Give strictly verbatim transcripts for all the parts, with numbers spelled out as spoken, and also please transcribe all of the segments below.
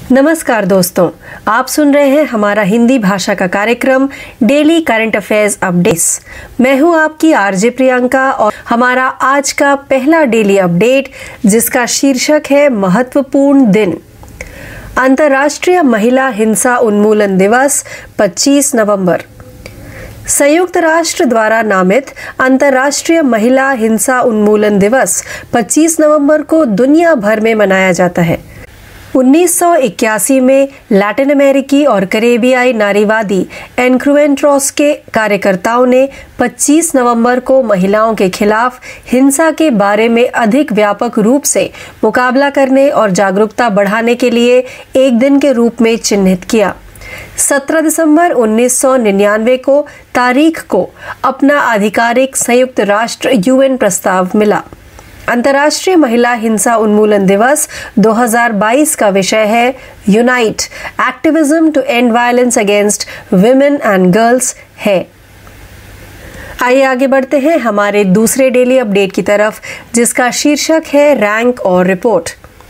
नमस्कार दोस्तों, आप सुन रहे हैं हमारा हिंदी भाषा का कार्यक्रम डेली करंट अफेयर्स अपडेट्स। मैं हूं आपकी आरजे प्रियंका और हमारा आज का पहला डेली अपडेट जिसका शीर्षक है महत्वपूर्ण दिन। अंतर्राष्ट्रीय महिला हिंसा उन्मूलन दिवस पच्चीस नवंबर। संयुक्त राष्ट्र द्वारा नामित अंतर्राष्ट्रीय महिला हिंसा उन्मूलन दिवस पच्चीस नवंबर को दुनिया भर में मनाया जाता है। उन्नीस सौ इक्यासी में लैटिन अमेरिकी और करेबियाई नारीवादी एनक्रुएंट्रोस के कार्यकर्ताओं ने पच्चीस नवंबर को महिलाओं के खिलाफ हिंसा के बारे में अधिक व्यापक रूप से मुकाबला करने और जागरूकता बढ़ाने के लिए एक दिन के रूप में चिन्हित किया। सत्रह दिसंबर उन्नीस सौ निन्यानवे को तारीख को अपना आधिकारिक संयुक्त राष्ट्र यूएन प्रस्ताव मिला। अंतर्राष्ट्रीय महिला हिंसा उन्मूलन दिवस दो हज़ार बाईस का विषय है unite activism to end violence against women and girls है। आइए आगे बढ़ते हैं हमारे दूसरे डेली अपडेट की तरफ जिसका शीर्षक है रैंक और रिपोर्ट।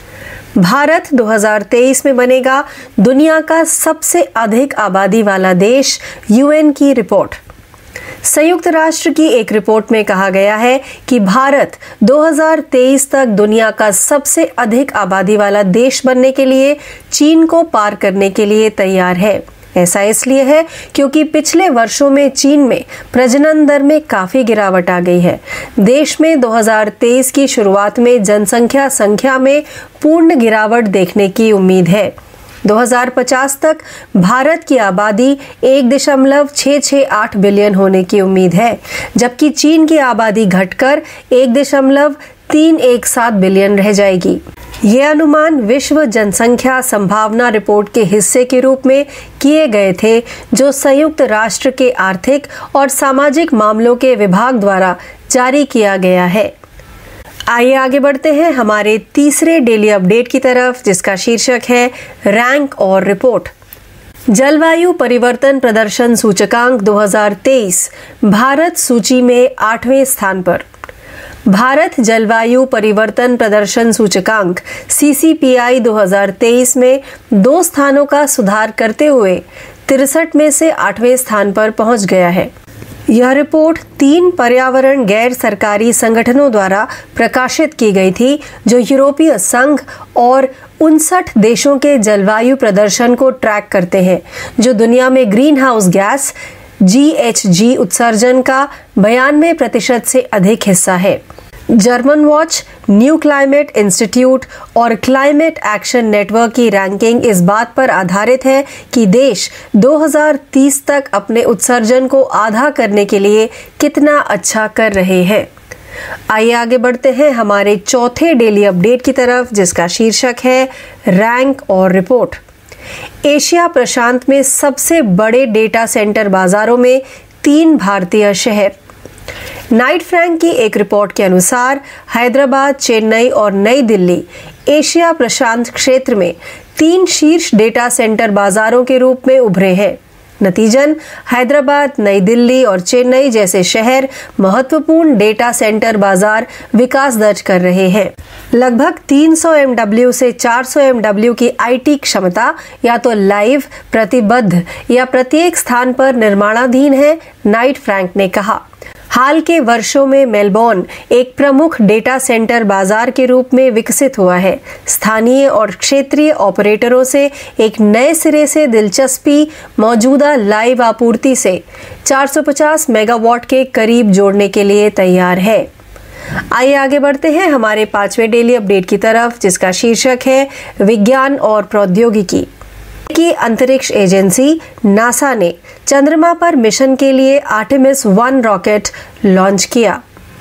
भारत दो हज़ार तेईस में बनेगा दुनिया का सबसे अधिक आबादी वाला देश, यूएन की रिपोर्ट। संयुक्त राष्ट्र की एक रिपोर्ट में कहा गया है कि भारत दो हज़ार तेईस तक दुनिया का सबसे अधिक आबादी वाला देश बनने के लिए चीन को पार करने के लिए तैयार है। ऐसा इसलिए है क्योंकि पिछले वर्षों में चीन में प्रजनन दर में काफी गिरावट आ गई है। देश में दो हज़ार तेईस की शुरुआत में जनसंख्या संख्या में पूर्ण गिरावट देखने की उम्मीद है। दो हज़ार पचास तक भारत की आबादी एक दशमलव छह छह आठ बिलियन होने की उम्मीद है, जबकि चीन की आबादी घटकर एक दशमलव तीन एक सात बिलियन रह जाएगी। ये अनुमान विश्व जनसंख्या संभावना रिपोर्ट के हिस्से के रूप में किए गए थे, जो संयुक्त राष्ट्र के आर्थिक और सामाजिक मामलों के विभाग द्वारा जारी किया गया है। आइए आगे बढ़ते हैं हमारे तीसरे डेली अपडेट की तरफ जिसका शीर्षक है रैंक और रिपोर्ट। जलवायु परिवर्तन प्रदर्शन सूचकांक दो हज़ार तेईस भारत सूची में आठवें स्थान पर। भारत जलवायु परिवर्तन प्रदर्शन सूचकांक सी सी पी आई दो हज़ार तेईस में दो स्थानों का सुधार करते हुए तिरसठ में से आठवें स्थान पर पहुंच गया है। यह रिपोर्ट तीन पर्यावरण गैर सरकारी संगठनों द्वारा प्रकाशित की गई थी, जो यूरोपीय संघ और उनसठ देशों के जलवायु प्रदर्शन को ट्रैक करते हैं, जो दुनिया में greenhouse gas G H G उत्सर्जन का बयानवे प्रतिशत से अधिक हिस्सा है। German watch, new climate institute और क्लाइमेट एक्शन नेटवर्क की रैंकिंग इस बात पर आधारित है कि देश दो हज़ार तीस तक अपने उत्सर्जन को आधा करने के लिए कितना अच्छा कर रहे हैं। आइए आगे बढ़ते हैं हमारे चौथे डेली अपडेट की तरफ जिसका शीर्षक है रैंक और रिपोर्ट। एशिया प्रशांत में सबसे बड़े डेटा सेंटर बाजारों में तीन भारतीय शहर। नाइट फ्रैंक की एक रिपोर्ट के अनुसार हैदराबाद, चेन्नई और नई दिल्ली एशिया प्रशांत क्षेत्र में तीन शीर्ष डेटा सेंटर बाजारों के रूप में उभरे हैं। नतीजन हैदराबाद, नई दिल्ली और चेन्नई जैसे शहर महत्वपूर्ण डेटा सेंटर बाजार विकास दर्ज कर रहे हैं। लगभग तीन सौ एम डब्ल्यू से चार सौ एम डब्ल्यू की आई टी क्षमता या तो लाइव, प्रतिबद्ध या प्रत्येक स्थान पर निर्माणाधीन है, नाइट फ्रैंक ने कहा। हाल के वर्षों में मेलबोर्न एक प्रमुख डेटा सेंटर बाजार के रूप में विकसित हुआ है। स्थानीय और क्षेत्रीय ऑपरेटरों से एक नए सिरे से दिलचस्पी मौजूदा लाइव आपूर्ति से चार सौ पचास मेगावाट के करीब जोड़ने के लिए तैयार है। आइए आगे बढ़ते हैं हमारे पांचवें डेली अपडेट की तरफ जिसका शीर्षक है विज्ञान और प्रौद्योगिकी। की अंतरिक्ष एजेंसी नासा ने चंद्रमा पर मिशन के लिए आर्टेमिस वन रॉकेट लॉन्च किया।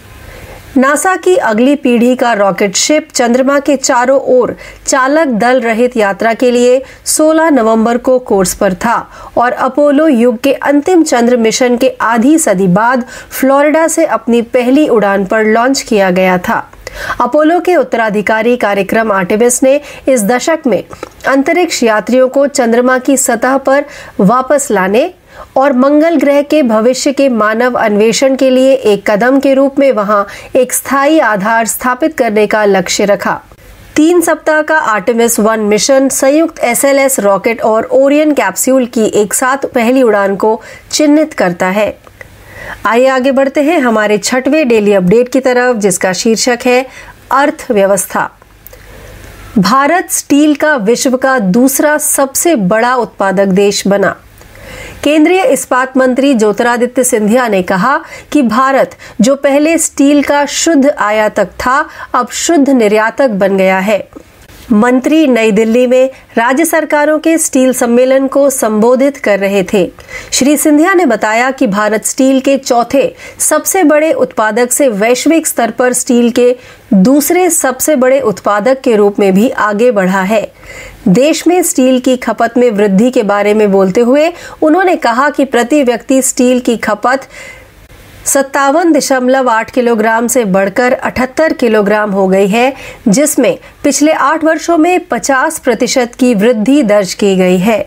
नासा की अगली पीढ़ी का रॉकेट शिप चंद्रमा के चारों ओर चालक दल रहित यात्रा के लिए सोलह नवंबर को कोर्स पर था और अपोलो युग के अंतिम चंद्र मिशन के आधी सदी बाद फ्लोरिडा से अपनी पहली उड़ान पर लॉन्च किया गया था। अपोलो के उत्तराधिकारी कार्यक्रम आर्टेमिस ने इस दशक में अंतरिक्ष यात्रियों को चंद्रमा की सतह पर वापस लाने और मंगल ग्रह के भविष्य के मानव अन्वेषण के लिए एक कदम के रूप में वहां एक स्थायी आधार स्थापित करने का लक्ष्य रखा। तीन सप्ताह का आर्टेमिस वन मिशन संयुक्त एस एल एस रॉकेट और ओरियन कैप्सूल की एक साथ पहली उड़ान को चिन्हित करता है। आइए आगे बढ़ते हैं हमारे छठवें डेली अपडेट की तरफ, जिसका शीर्षक है अर्थव्यवस्था। भारत स्टील का विश्व का दूसरा सबसे बड़ा उत्पादक देश बना। केंद्रीय इस्पात मंत्री ज्योतिरादित्य सिंधिया ने कहा कि भारत जो पहले स्टील का शुद्ध आयातक था, अब शुद्ध निर्यातक बन गया है। मंत्री नई दिल्ली में राज्य सरकारों के स्टील सम्मेलन को संबोधित कर रहे थे। श्री सिंधिया ने बताया कि भारत स्टील के चौथे सबसे बड़े उत्पादक से वैश्विक स्तर पर स्टील के दूसरे सबसे बड़े उत्पादक के रूप में भी आगे बढ़ा है। देश में स्टील की खपत में वृद्धि के बारे में बोलते हुए उन्होंने कहा कि प्रति व्यक्ति स्टील की खपत सत्तावन दशमलव आठ किलोग्राम से बढ़कर अठहत्तर किलोग्राम हो गई है, जिसमें पिछले आठ वर्षों में पचास प्रतिशत की वृद्धि दर्ज की गई है।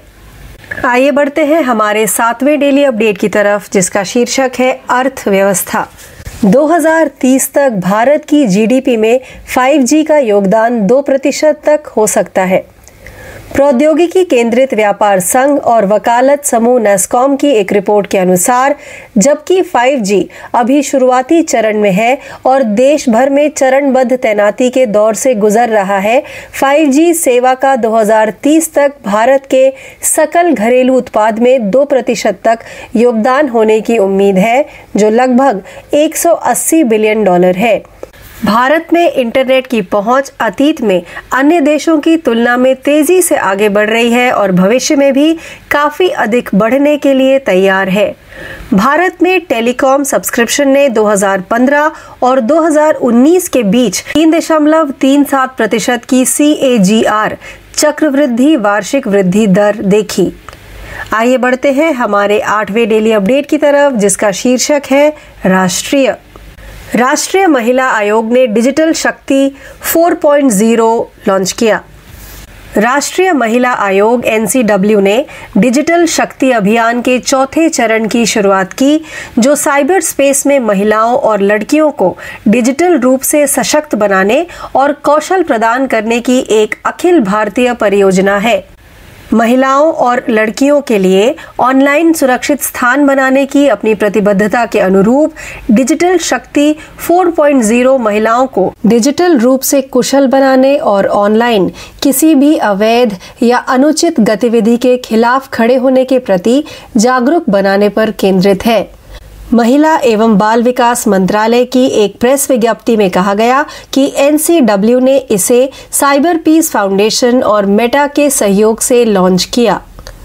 आइए बढ़ते हैं हमारे सातवें डेली अपडेट की तरफ, जिसका शीर्षक है अर्थव्यवस्था। दो हज़ार तीस तक भारत की जी डी पी में फाइव जी का योगदान दो प्रतिशत तक हो सकता है। प्रौद्योगिकी केंद्रित व्यापार संघ और वकालत समूह नेस्कॉम की एक रिपोर्ट के अनुसार, जबकि फाइव जी अभी शुरुआती चरण में है और देश भर में चरणबद्ध तैनाती के दौर से गुजर रहा है, फाइव जी सेवा का दो हज़ार तीस तक भारत के सकल घरेलू उत्पाद में दो प्रतिशत तक योगदान होने की उम्मीद है, जो लगभग एक सौ अस्सी बिलियन डॉलर है। भारत में इंटरनेट की पहुंच अतीत में अन्य देशों की तुलना में तेजी से आगे बढ़ रही है और भविष्य में भी काफी अधिक बढ़ने के लिए तैयार है। भारत में टेलीकॉम सब्सक्रिप्शन ने दो हज़ार पंद्रह और दो हज़ार उन्नीस के बीच तीन दशमलव तीन सात प्रतिशत की सी ए जी आर चक्रवृद्धि वार्षिक वृद्धि दर देखी। आइए बढ़ते हैं हमारे आठवें डेली अपडेट की तरफ, जिसका शीर्षक है राष्ट्रीय राष्ट्रीय महिला आयोग ने डिजिटल शक्ति चार पॉइंट शून्य लॉन्च किया। राष्ट्रीय महिला आयोग एन सी डब्ल्यू ने डिजिटल शक्ति अभियान के चौथे चरण की शुरुआत की, जो साइबर स्पेस में महिलाओं और लड़कियों को डिजिटल रूप से सशक्त बनाने और कौशल प्रदान करने की एक अखिल भारतीय परियोजना है। महिलाओं और लड़कियों के लिए ऑनलाइन सुरक्षित स्थान बनाने की अपनी प्रतिबद्धता के अनुरूप डिजिटल शक्ति चार पॉइंट शून्य महिलाओं को डिजिटल रूप से कुशल बनाने और ऑनलाइन किसी भी अवैध या अनुचित गतिविधि के खिलाफ खड़े होने के प्रति जागरूक बनाने पर केंद्रित है। महिला एवं बाल विकास मंत्रालय की एक प्रेस विज्ञप्ति में कहा गया कि एन सी डब्ल्यू ने इसे साइबर पीस फाउंडेशन और मेटा के सहयोग से लॉन्च किया।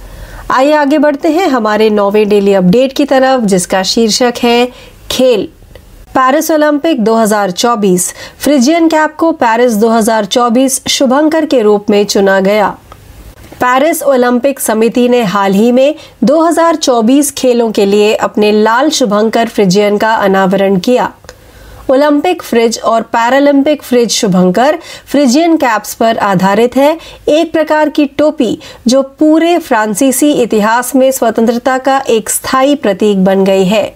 आइए आगे बढ़ते हैं हमारे नौवें डेली अपडेट की तरफ, जिसका शीर्षक है खेल। पेरिस ओलंपिक दो हज़ार चौबीस फ्रिजियन कैप को पेरिस दो हज़ार चौबीस शुभंकर के रूप में चुना गया। पेरिस ओलंपिक समिति ने हाल ही में दो हज़ार चौबीस खेलों के लिए अपने लाल शुभंकर फ्रिजियन का अनावरण किया। ओलंपिक फ्रिज और पैरालंपिक फ्रिज शुभंकर फ्रिजियन कैप्स पर आधारित है, एक प्रकार की टोपी जो पूरे फ्रांसीसी इतिहास में स्वतंत्रता का एक स्थायी प्रतीक बन गई है।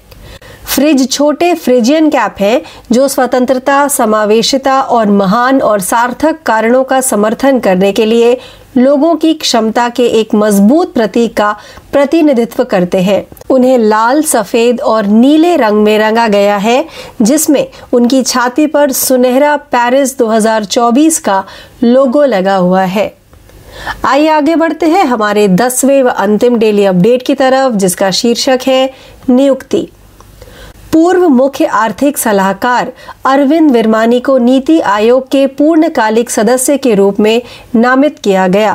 फ्रिज छोटे फ्रिजियन कैप हैं जो स्वतंत्रता, समावेशिता और महान और सार्थक कारणों का समर्थन करने के लिए लोगों की क्षमता के एक मजबूत प्रतीक का प्रतिनिधित्व करते हैं। उन्हें लाल, सफेद और नीले रंग में रंगा गया है, जिसमें उनकी छाती पर सुनहरा पेरिस दो हज़ार चौबीस का लोगो लगा हुआ है। आइए आगे बढ़ते हैं हमारे दसवें व अंतिम डेली अपडेट की तरफ, जिसका शीर्षक है नियुक्ति। पूर्व मुख्य आर्थिक सलाहकार अरविंद विरमानी को नीति आयोग के पूर्णकालिक सदस्य के रूप में नामित किया गया।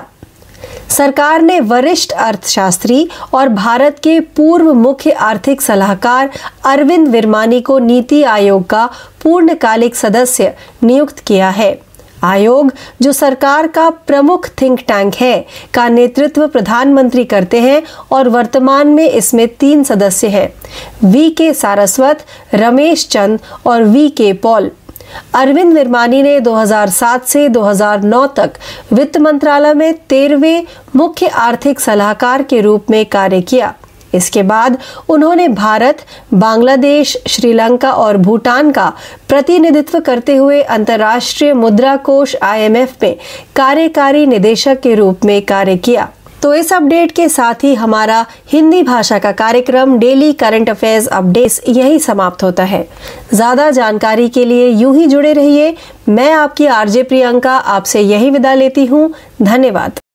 सरकार ने वरिष्ठ अर्थशास्त्री और भारत के पूर्व मुख्य आर्थिक सलाहकार अरविंद विरमानी को नीति आयोग का पूर्णकालिक सदस्य नियुक्त किया है। आयोग, जो सरकार का प्रमुख थिंक टैंक है, का नेतृत्व प्रधानमंत्री करते हैं और वर्तमान में इसमें तीन सदस्य हैं, वी के सारस्वत, रमेश चंद और वी के पॉल। अरविंद विरमानी ने दो हज़ार सात से दो हज़ार नौ तक वित्त मंत्रालय में तेरहवें मुख्य आर्थिक सलाहकार के रूप में कार्य किया। इसके बाद उन्होंने भारत, बांग्लादेश, श्रीलंका और भूटान का प्रतिनिधित्व करते हुए अंतर्राष्ट्रीय मुद्रा कोष आई एम एफ में कार्यकारी निदेशक के रूप में कार्य किया। तो इस अपडेट के साथ ही हमारा हिंदी भाषा का कार्यक्रम डेली करंट अफेयर्स अपडेट्स यही समाप्त होता है। ज्यादा जानकारी के लिए यूं ही जुड़े रहिए। मैं आपकी आरजे प्रियंका आपसे यही विदा लेती हूं। धन्यवाद।